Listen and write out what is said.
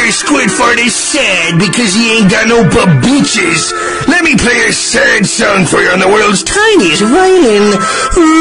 Mr. Squidfart is sad because he ain't got no bitches. Let me play a sad song for you on the world's tiniest violin.